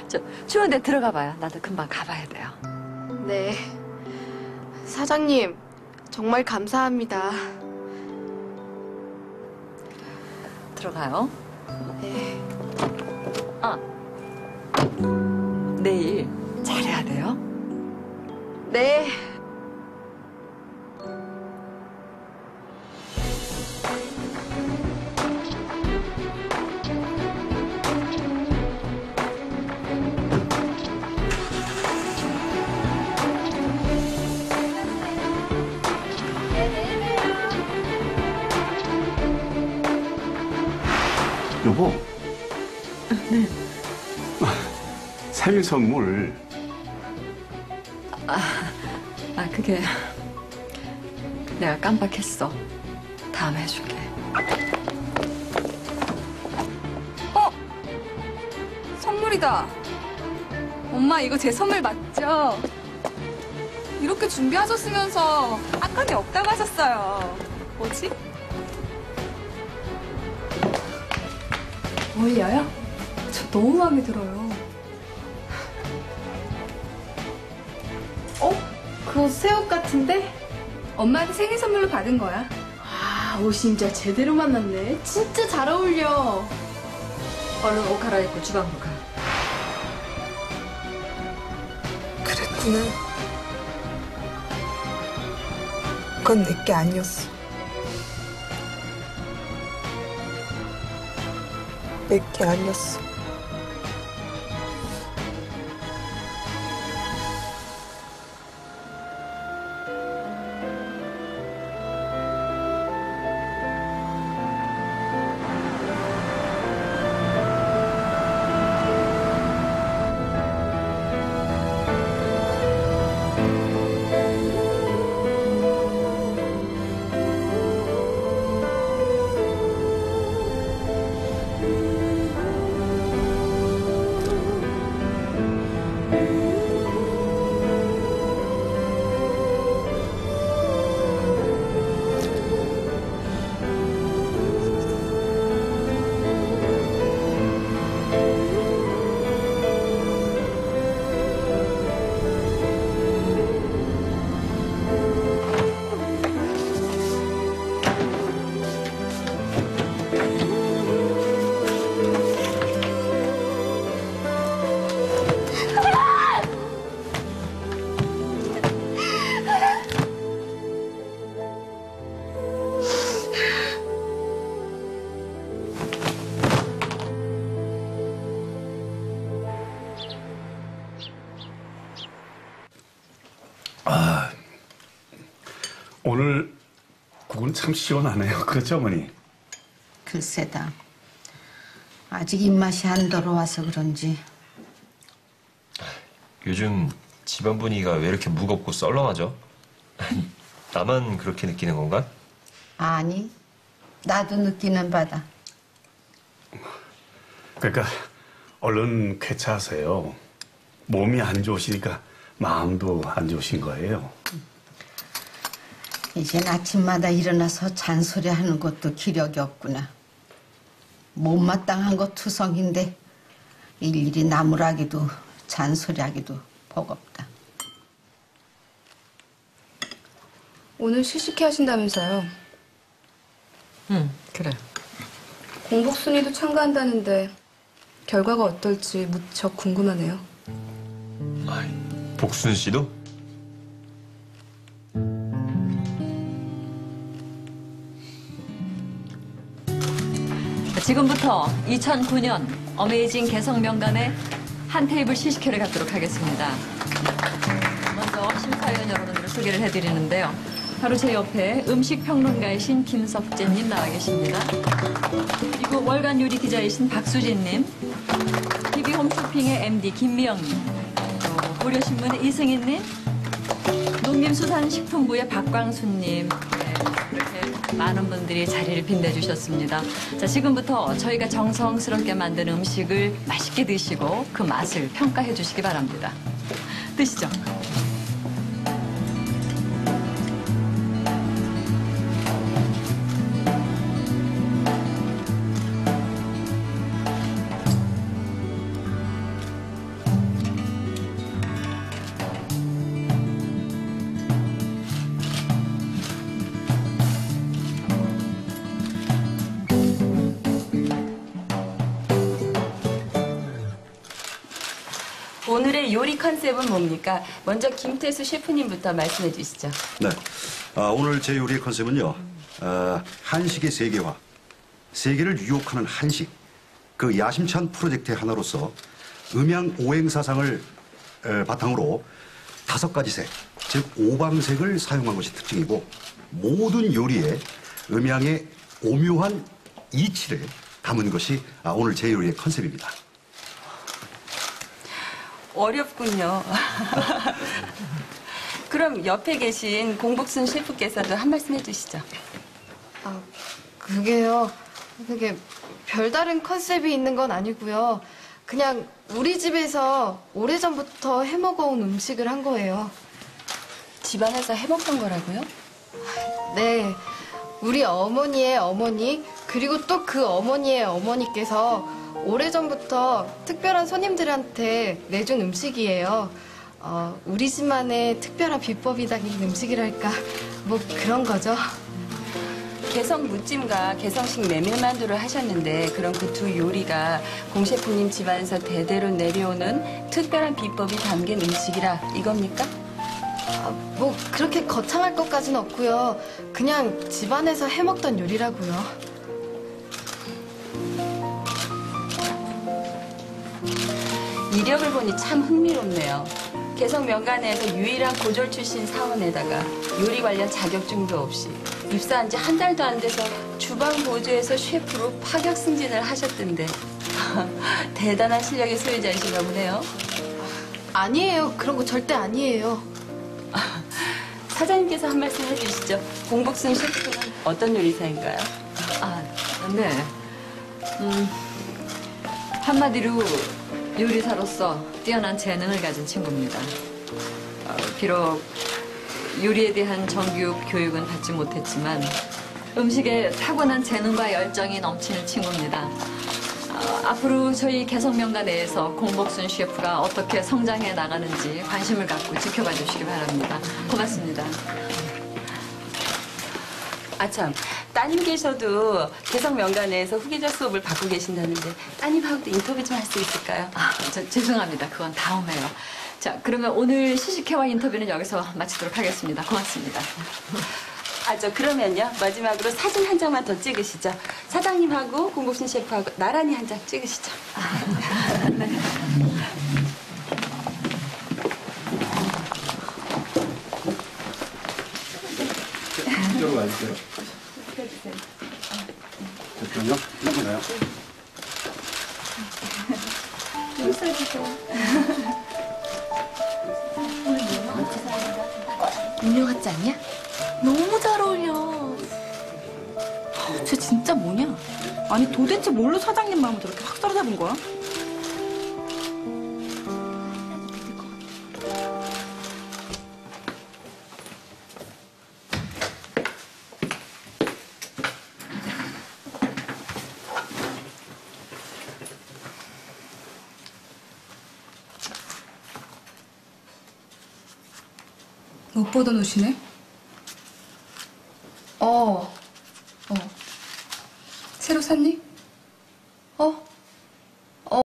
추운데 들어가 봐요. 나도 금방 가봐야 돼요. 네. 사장님, 정말 감사합니다. 들어가요. 네. 내일 잘해야 돼요. 네. 여보. 네. 생일 선물. 그게 내가 깜빡했어. 다음에 해줄게. 선물이다. 엄마 이거 제 선물 맞죠? 이렇게 준비하셨으면서 악감이 없다고 하셨어요. 뭐지? 어울려요? 저 너무 마음에 들어요. 그거 새 옷 같은데? 엄마한테 생일 선물로 받은 거야. 아, 옷 진짜 제대로 만났네. 진짜 잘 어울려. 얼른 옷 갈아입고 주방으로 가. 그랬구나. 그건 내게 아니었어. 내게 아니었어. 오늘 국은 참 시원하네요. 그렇죠, 어머니? 글쎄다. 아직 입맛이 안 들어와서 그런지. 요즘 집안 분위기가 왜 이렇게 무겁고 썰렁하죠? 나만 그렇게 느끼는 건가? 아니, 나도 느끼는 바다. 그러니까 얼른 쾌차하세요. 몸이 안 좋으시니까 마음도 안 좋으신 거예요. 이젠 아침마다 일어나서 잔소리하는 것도 기력이 없구나. 못마땅한 거 투성인데 일일이 나무라기도 잔소리하기도 버겁다. 오늘 실식회 하신다면서요. 응, 그래. 공복순위도 참가한다는데 결과가 어떨지 무척 궁금하네요. 복순 씨도? 지금부터 2009년 어메이징 개성 명간의 한 테이블 시식회를 갖도록 하겠습니다. 먼저 심사위원 여러분들을 소개를 해드리는데요. 바로 제 옆에 음식평론가이신 김석재님 나와 계십니다. 그리고 월간 요리 기자이신 박수진님, TV홈쇼핑의 MD 김미영님, 또 고려신문의 이승인님, 농림수산식품부의 박광수님, 이렇게 많은 분들이 자리를 빛내주셨습니다. 자, 지금부터 저희가 정성스럽게 만든 음식을 맛있게 드시고 그 맛을 평가해 주시기 바랍니다. 드시죠. 오늘의 요리 컨셉은 뭡니까? 먼저 김태수 셰프님부터 말씀해 주시죠. 네. 오늘 제 요리의 컨셉은요. 한식의 세계화. 세계를 유혹하는 한식. 그 야심찬 프로젝트의 하나로서 음양 오행사상을 바탕으로 5가지 색, 즉 오방색을 사용한 것이 특징이고 모든 요리에 음양의 오묘한 이치를 담은 것이 오늘 제 요리의 컨셉입니다. 어렵군요. 그럼 옆에 계신 공복순 셰프께서도 한 말씀 해주시죠. 아, 그게요. 그게 별다른 컨셉이 있는 건 아니고요. 그냥 우리 집에서 오래전부터 해먹어온 음식을 한 거예요. 집안에서 해먹던 거라고요? 네. 우리 어머니의 어머니, 그리고 또 그 어머니의 어머니께서 오래전부터 특별한 손님들한테 내준 음식이에요. 우리 집만의 특별한 비법이 담긴 음식이랄까. 뭐 그런 거죠. 개성 무찜과 개성식 메밀만두를 하셨는데 그럼 그 두 요리가 공 셰프님 집안에서 대대로 내려오는 특별한 비법이 담긴 음식이라 이겁니까? 뭐 그렇게 거창할 것까지는 없고요. 그냥 집안에서 해먹던 요리라고요. 이력을 보니 참 흥미롭네요. 개성 명간에서 유일한 고졸 출신 사원에다가 요리 관련 자격증도 없이 입사한 지 한 달도 안 돼서 주방 보조에서 셰프로 파격 승진을 하셨던데 대단한 실력의 소유자이신가 보네요. 아니에요. 그런 거 절대 아니에요. 사장님께서 한 말씀 해주시죠. 공복순 셰프는 어떤 요리사인가요? 네. 한마디로 요리사로서 뛰어난 재능을 가진 친구입니다. 비록 요리에 대한 정규 교육은 받지 못했지만 음식에 타고난 재능과 열정이 넘치는 친구입니다. 앞으로 저희 개성명가 내에서 공복순 셰프가 어떻게 성장해 나가는지 관심을 갖고 지켜봐 주시기 바랍니다. 고맙습니다. 아참, 따님께서도 개성 명가 내에서 후계자 수업을 받고 계신다는데 따님하고도 인터뷰 좀 할 수 있을까요? 죄송합니다. 그건 다음에요. 자, 그러면 오늘 시식회와 인터뷰는 여기서 마치도록 하겠습니다. 고맙습니다. 그러면요. 마지막으로 사진 한 장만 더 찍으시죠. 사장님하고 공복순 셰프하고 나란히 한 장 찍으시죠. 네. 이쪽으로 와주세요. 잠깐만요. 이거나요? 음료 같지 않냐? 너무 잘 어울려. 쟤 진짜 뭐냐? 아니 도대체 뭘로 사장님 마음을 저렇게 확 사로잡은 거야? 못 보던 옷이네.